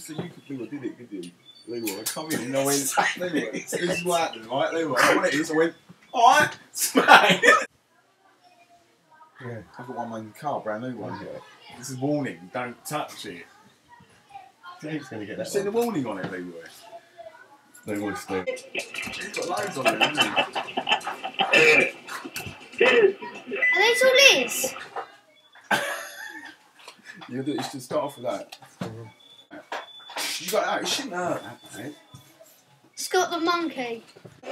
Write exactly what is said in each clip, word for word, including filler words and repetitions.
so you could do it, did it, could you? Leroy, I come in and I went, Leroy, this is what happened, right? Leroy, what it is, I went, alright, smack! Yeah, I've got one in the car, brand new one here. This is warning, don't touch it. Dave's going to get that. You've seen the warning on it, Leroy? Leroy's still. He's got loads on it, hasn't he? Are those all his? You, you should start off with that. Mm-hmm. You got that, it shouldn't hurt that, mate. It's got the monkey.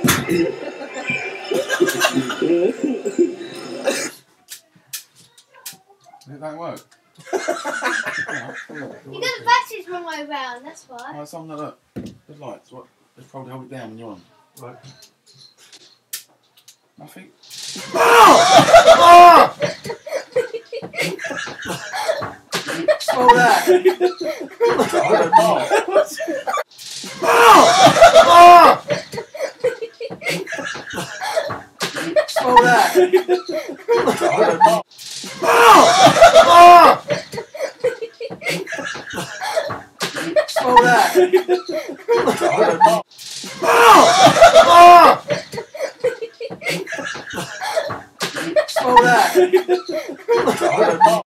It don't work. You got the batteries wrong way round, that's why. Oh, it's on the look. The lights, what? Just probably hold it down when you're on. Right. Nothing. Smell that! I don't know. Smell that! I don't know. Smell that! I don't know.